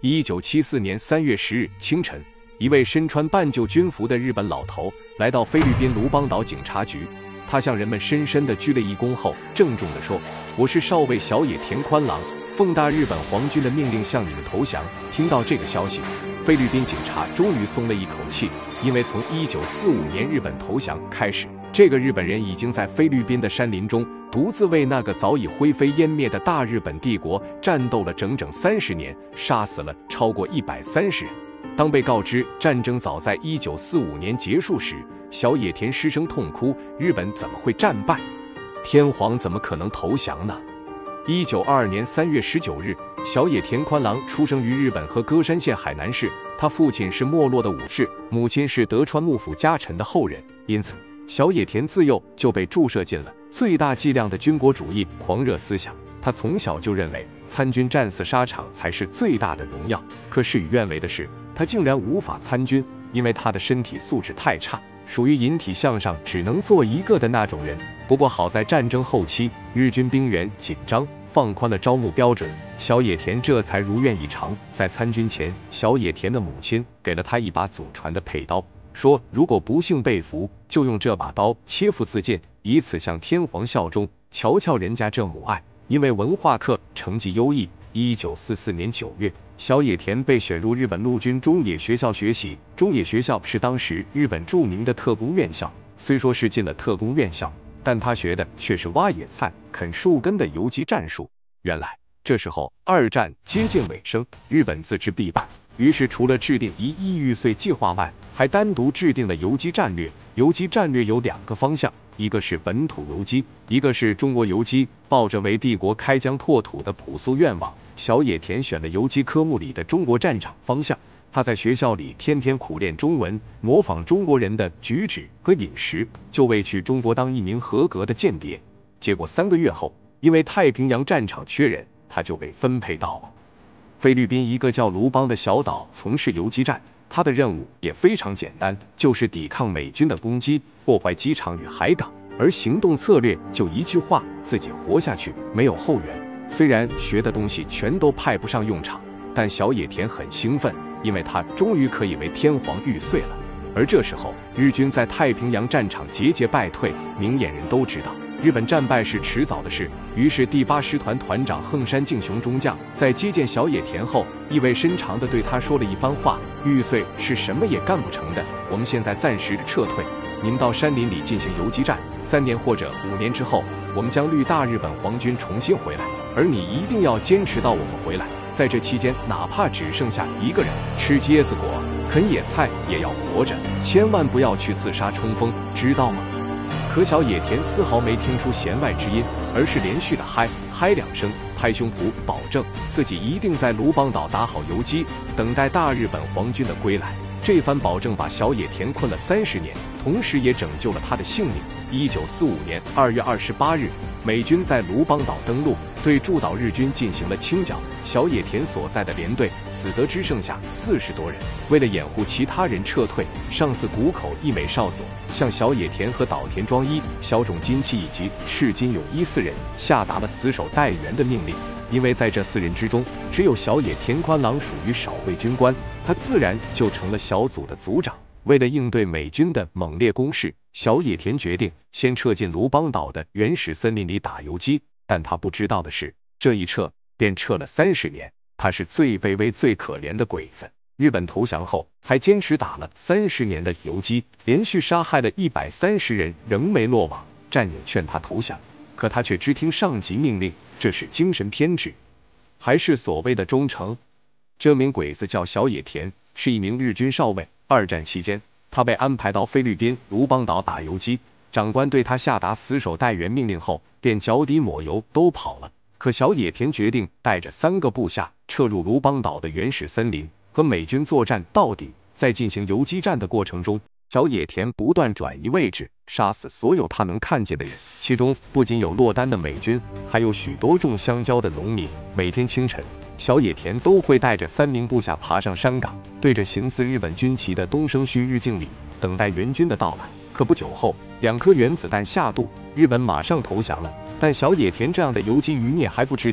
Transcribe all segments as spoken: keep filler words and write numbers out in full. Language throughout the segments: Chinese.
一九七四年三月十日清晨，一位身穿半旧军服的日本老头来到菲律宾卢邦岛警察局。他向人们深深地鞠了一躬后，郑重地说：“我是少尉小野田宽郎，奉大日本皇军的命令向你们投降。”听到这个消息，菲律宾警察终于松了一口气，因为从一九四五年日本投降开始，这个日本人已经在菲律宾的山林中独自为那个早已灰飞烟灭的大日本帝国战斗了整整三十年，杀死了超过一百三十人。当被告知战争早在一九四五年结束时，小野田失声痛哭：“日本怎么会战败？天皇怎么可能投降呢？”一九二二年三月十九日，小野田宽郎出生于日本和歌山县海南市。他父亲是没落的武士，母亲是德川幕府家臣的后人，因此小野田自幼就被注射进了最大剂量的军国主义狂热思想。他从小就认为参军战死沙场才是最大的荣耀。可事与愿违的是，他竟然无法参军，因为他的身体素质太差，属于引体向上只能做一个的那种人。不过好在战争后期，日军兵源紧张，放宽了招募标准，小野田这才如愿以偿。在参军前，小野田的母亲给了他一把祖传的佩刀，说如果不幸被俘，就用这把刀切腹自尽，以此向天皇效忠。瞧瞧人家这母爱！因为文化课成绩优异，一九四四年九月，小野田被选入日本陆军中野学校学习。中野学校是当时日本著名的特工院校，虽说是进了特工院校，但他学的却是挖野菜、啃树根的游击战术。原来这时候二战接近尾声，日本自知必败，于是除了制定一亿玉碎计划外，还单独制定了游击战略。游击战略有两个方向，一个是本土游击，一个是中国游击。抱着为帝国开疆拓土的朴素愿望，小野田选了游击科目里的中国战场方向。他在学校里天天苦练中文，模仿中国人的举止和饮食，就为去中国当一名合格的间谍。结果三个月后，因为太平洋战场缺人，他就被分配到菲律宾一个叫卢邦的小岛从事游击战。他的任务也非常简单，就是抵抗美军的攻击，破坏机场与海港。而行动策略就一句话：自己活下去，没有后援。虽然学的东西全都派不上用场，但小野田很兴奋，因为他终于可以为天皇玉碎了。而这时候，日军在太平洋战场节节败退，明眼人都知道日本战败是迟早的事。于是第八师团团长横山敬雄中将在接见小野田后，意味深长地对他说了一番话：玉碎是什么也干不成的，我们现在暂时撤退，你们到山林里进行游击战，三年或者五年之后，我们将绿大日本皇军重新回来，而你一定要坚持到我们回来。在这期间，哪怕只剩下一个人，吃椰子果、啃野菜也要活着，千万不要去自杀冲锋，知道吗？可小野田丝毫没听出弦外之音，而是连续的嗨嗨两声，拍胸脯保证自己一定在卢邦岛打好游击，等待大日本皇军的归来。这番保证把小野田困了三十年，同时也拯救了他的性命。一九四五年二月二十八日，美军在卢邦岛登陆，对驻岛日军进行了清剿。小野田所在的连队死得只剩下四十多人。为了掩护其他人撤退，上司谷口义美少佐向小野田和岛田庄一、小冢金七以及赤金勇一四人下达了死守待援的命令。因为在这四人之中，只有小野田宽郎属于少尉军官，他自然就成了小组的组长。为了应对美军的猛烈攻势，小野田决定先撤进卢邦岛的原始森林里打游击。但他不知道的是，这一撤便撤了三十年。他是最卑微、最可怜的鬼子。日本投降后，还坚持打了三十年的游击，连续杀害了一百三十人，仍没落网。战友劝他投降，可他却只听上级命令，这是精神偏执，还是所谓的忠诚？这名鬼子叫小野田，是一名日军少尉。二战期间，他被安排到菲律宾卢邦岛打游击，长官对他下达死守待援命令后，便脚底抹油都跑了。可小野田决定带着三个部下撤入卢邦岛的原始森林，和美军作战到底。在进行游击战的过程中，小野田不断转移位置，杀死所有他能看见的人，其中不仅有落单的美军，还有许多种香蕉的农民。每天清晨，小野田都会带着三名部下爬上山岗，对着形似日本军旗的东升须日敬礼，等待援军的到来。可不久后，两颗原子弹下肚，日本马上投降了。但小野田这样的游击余孽还不知情，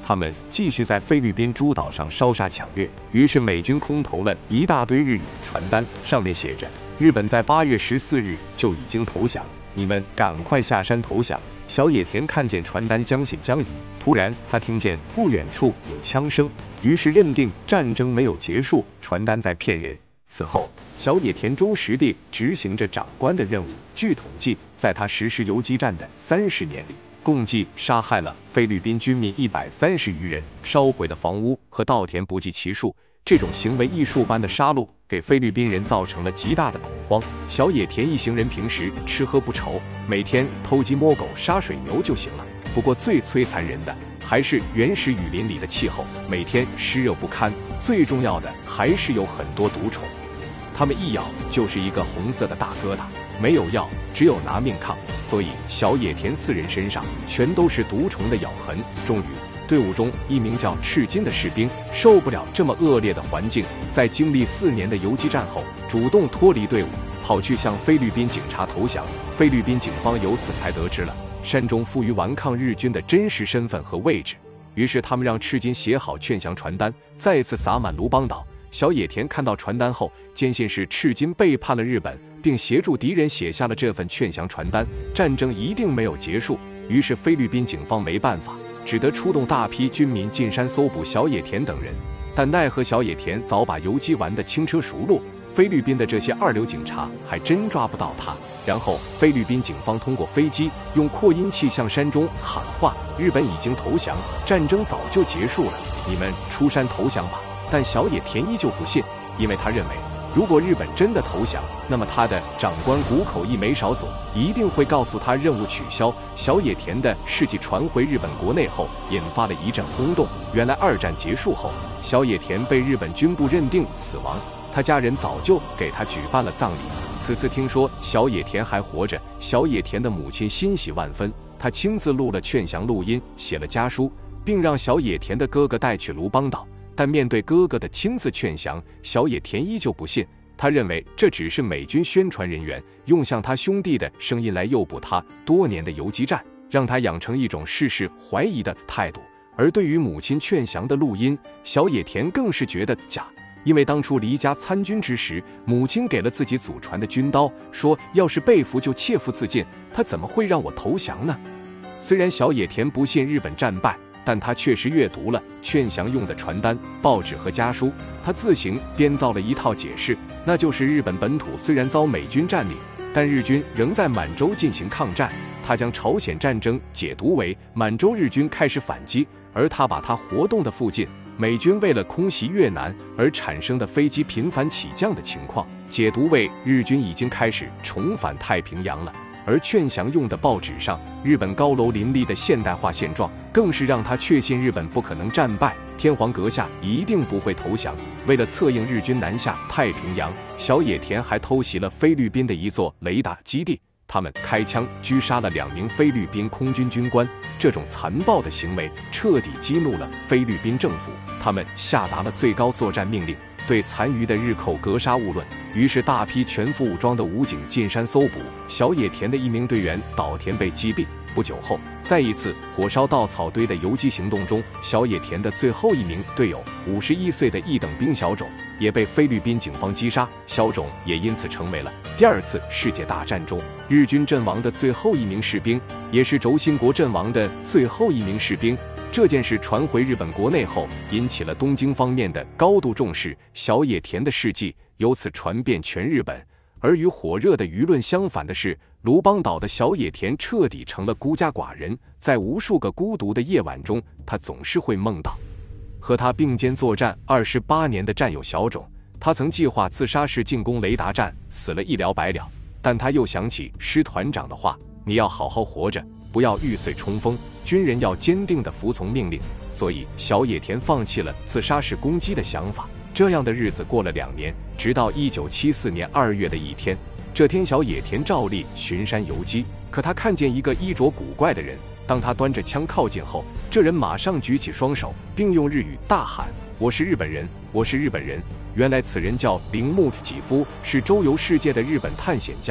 他们继续在菲律宾诸岛上烧杀抢掠，于是美军空投了一大堆日语传单，上面写着：日本在八月十四日就已经投降，你们赶快下山投降。小野田看见传单将信将疑，突然他听见不远处有枪声，于是认定战争没有结束，传单在骗人。此后，小野田忠实地执行着长官的任务。据统计，在他实施游击战的三十年里，共计杀害了菲律宾军民一百三十余人，烧毁的房屋和稻田不计其数。这种行为艺术般的杀戮，给菲律宾人造成了极大的恐慌。 小野田一行人平时吃喝不愁，每天偷鸡摸狗、杀水牛就行了。不过最摧残人的还是原始雨林里的气候，每天湿热不堪。最重要的还是有很多毒虫，它们一咬就是一个红色的大疙瘩，没有药，只有拿命抗。所以小野田四人身上全都是毒虫的咬痕。终于，队伍中一名叫赤金的士兵受不了这么恶劣的环境，在经历四年的游击战后，主动脱离队伍，跑去向菲律宾警察投降。菲律宾警方由此才得知了山中负隅顽抗日军的真实身份和位置。于是他们让赤金写好劝降传单，再次撒满卢邦岛。小野田看到传单后，坚信是赤金背叛了日本，并协助敌人写下了这份劝降传单，战争一定没有结束。于是菲律宾警方没办法，只得出动大批军民进山搜捕小野田等人，但奈何小野田早把游击玩得轻车熟路，菲律宾的这些二流警察还真抓不到他。然后菲律宾警方通过飞机用扩音器向山中喊话：日本已经投降，战争早就结束了，你们出山投降吧。但小野田依旧不信，因为他认为如果日本真的投降，那么他的长官谷口一枚少佐一定会告诉他任务取消。小野田的事迹传回日本国内后，引发了一阵轰动。原来二战结束后，小野田被日本军部认定死亡，他家人早就给他举办了葬礼。此次听说小野田还活着，小野田的母亲欣喜万分，他亲自录了劝降录音，写了家书，并让小野田的哥哥带去卢邦岛。但面对哥哥的亲自劝降，小野田依旧不信。他认为这只是美军宣传人员用像他兄弟的声音来诱捕他多年的游击战，让他养成一种事事怀疑的态度。而对于母亲劝降的录音，小野田更是觉得假，因为当初离家参军之时，母亲给了自己祖传的军刀，说要是被俘就切腹自尽，他怎么会让我投降呢？虽然小野田不信日本战败，但他确实阅读了劝降用的传单、报纸和家书，他自行编造了一套解释，那就是日本本土虽然遭美军占领，但日军仍在满洲进行抗战。他将朝鲜战争解读为满洲日军开始反击，而他把他活动的附近美军为了空袭越南而产生的飞机频繁起降的情况解读为日军已经开始重返太平洋了。而劝降用的报纸上，日本高楼林立的现代化现状，更是让他确信日本不可能战败，天皇阁下一定不会投降。为了策应日军南下太平洋，小野田还偷袭了菲律宾的一座雷达基地，他们开枪狙杀了两名菲律宾空军军官。这种残暴的行为彻底激怒了菲律宾政府，他们下达了最高作战命令，对残余的日寇格杀勿论。于是大批全副武装的武警进山搜捕，小野田的一名队员岛田被击毙。不久后，在一次火烧稻草堆的游击行动中，小野田的最后一名队友五十一岁的一等兵小种也被菲律宾警方击杀，小种也因此成为了第二次世界大战中日军阵亡的最后一名士兵，也是轴心国阵亡的最后一名士兵。这件事传回日本国内后，引起了东京方面的高度重视，小野田的事迹由此传遍全日本。而与火热的舆论相反的是，卢邦岛的小野田彻底成了孤家寡人，在无数个孤独的夜晚中，他总是会梦到和他并肩作战二十八年的战友小种。他曾计划自杀式进攻雷达站，死了一了百了，但他又想起师团长的话，你要好好活着，不要玉碎冲锋，军人要坚定地服从命令。所以小野田放弃了自杀式攻击的想法。这样的日子过了两年，直到一九七四年二月的一天，这天小野田照例巡山游击，可他看见一个衣着古怪的人。当他端着枪靠近后，这人马上举起双手，并用日语大喊：我是日本人，我是日本人。原来此人叫铃木己夫，是周游世界的日本探险家。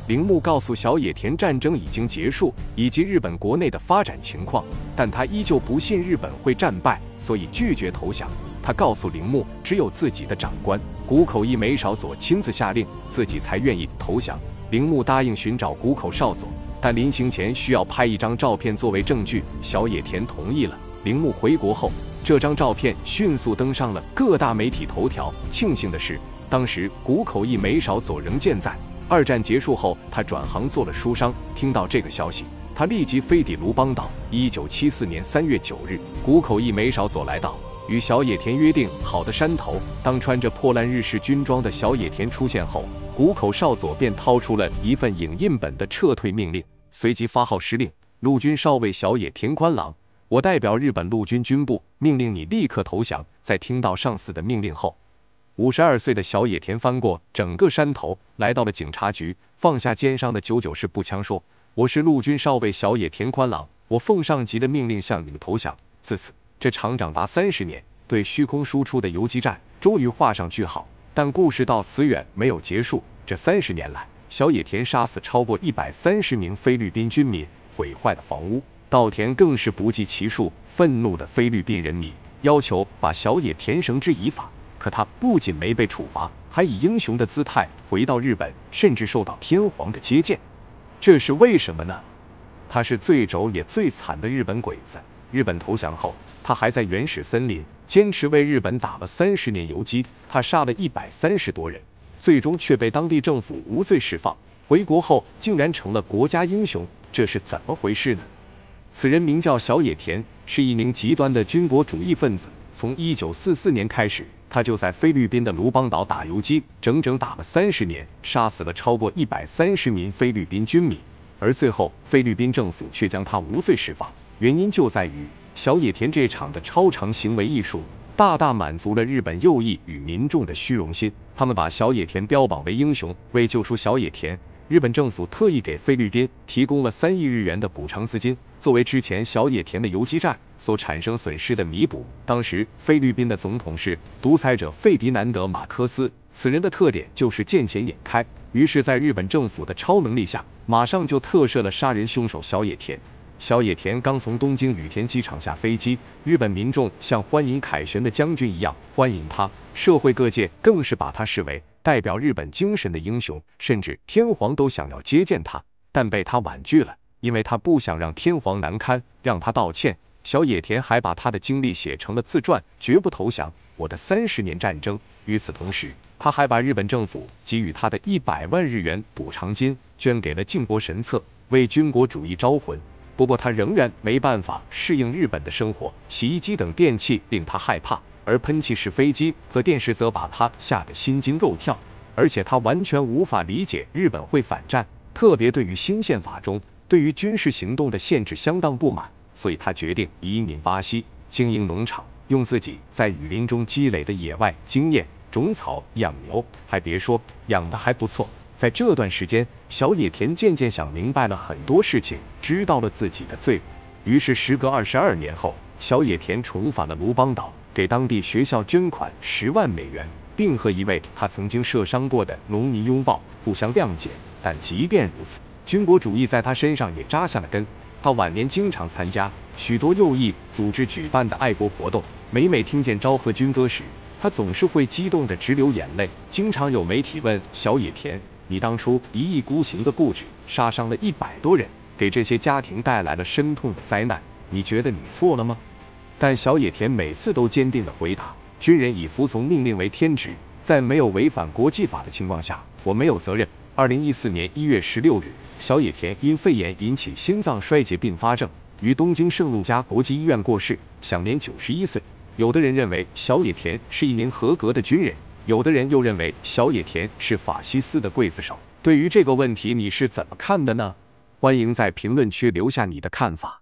铃木告诉小野田战争已经结束以及日本国内的发展情况，但他依旧不信日本会战败，所以拒绝投降。他告诉铃木，只有自己的长官谷口义美少佐亲自下令，自己才愿意投降。铃木答应寻找谷口少佐，但临行前需要拍一张照片作为证据。小野田同意了。铃木回国后，这张照片迅速登上了各大媒体头条。庆幸的是，当时谷口义美少佐仍健在。二战结束后，他转行做了书商。听到这个消息，他立即飞抵卢邦岛。一九七四年三月九日，谷口义美少佐来到，与小野田约定好的山头。当穿着破烂日式军装的小野田出现后，谷口少佐便掏出了一份影印本的撤退命令，随即发号施令：陆军少尉小野田宽郎，我代表日本陆军军部命令你立刻投降。在听到上司的命令后，五十二岁的小野田翻过整个山头，来到了警察局，放下肩上的九九式步枪，说：“我是陆军少尉小野田宽郎，我奉上级的命令向你们投降。”自此，这场长达三十年对虚空输出的游击战终于画上句号。但故事到此远没有结束。这三十年来，小野田杀死超过一百三十名菲律宾军民，毁坏了房屋、稻田，更是不计其数。愤怒的菲律宾人民要求把小野田绳之以法。可他不仅没被处罚，还以英雄的姿态回到日本，甚至受到天皇的接见。这是为什么呢？他是最轴也最惨的日本鬼子。日本投降后，他还在原始森林坚持为日本打了三十年游击。他杀了一百三十多人，最终却被当地政府无罪释放。回国后竟然成了国家英雄，这是怎么回事呢？此人名叫小野田，是一名极端的军国主义分子。从一九四四年开始，他就在菲律宾的卢邦岛打游击，整整打了三十年，杀死了超过一百三十名菲律宾军民。而最后，菲律宾政府却将他无罪释放，原因就在于小野田这场的超常行为艺术，大大满足了日本右翼与民众的虚荣心。他们把小野田标榜为英雄。为救出小野田，日本政府特意给菲律宾提供了三亿日元的补偿资金，作为之前小野田的游击战所产生损失的弥补。当时菲律宾的总统是独裁者费迪南德·马科斯，此人的特点就是见钱眼开。于是，在日本政府的超能力下，马上就特赦了杀人凶手小野田。小野田刚从东京羽田机场下飞机，日本民众像欢迎凯旋的将军一样欢迎他，社会各界更是把他视为代表日本精神的英雄，甚至天皇都想要接见他，但被他婉拒了，因为他不想让天皇难堪，让他道歉。小野田还把他的经历写成了自传《绝不投降：我的三十年战争》。与此同时，他还把日本政府给予他的一百万日元补偿金捐给了靖国神策，为军国主义招魂。不过他仍然没办法适应日本的生活，洗衣机等电器令他害怕，而喷气式飞机和电视则把他吓得心惊肉跳。而且他完全无法理解日本会反战，特别对于新宪法中对于军事行动的限制相当不满，所以他决定移民巴西，经营农场，用自己在雨林中积累的野外经验种草养牛。还别说，养的还不错。在这段时间，小野田渐渐想明白了很多事情，知道了自己的罪恶。于是时隔二十二年后，小野田重返了卢邦岛，给当地学校捐款十万美元，并和一位他曾经射伤过的农民拥抱，互相谅解。但即便如此，军国主义在他身上也扎下了根。他晚年经常参加许多右翼组织举办的爱国活动，每每听见昭和军歌时，他总是会激动得直流眼泪。经常有媒体问小野田，你当初一意孤行的固执，杀伤了一百多人，给这些家庭带来了深痛的灾难，你觉得你错了吗？但小野田每次都坚定地回答，军人以服从命令为天职，在没有违反国际法的情况下，我没有责任。二零一四年一月十六日，小野田因肺炎引起心脏衰竭并发症，于东京圣路加国际医院过世，享年九十一岁。有的人认为小野田是一名合格的军人，有的人又认为小野田是法西斯的刽子手。对于这个问题，你是怎么看的呢？欢迎在评论区留下你的看法。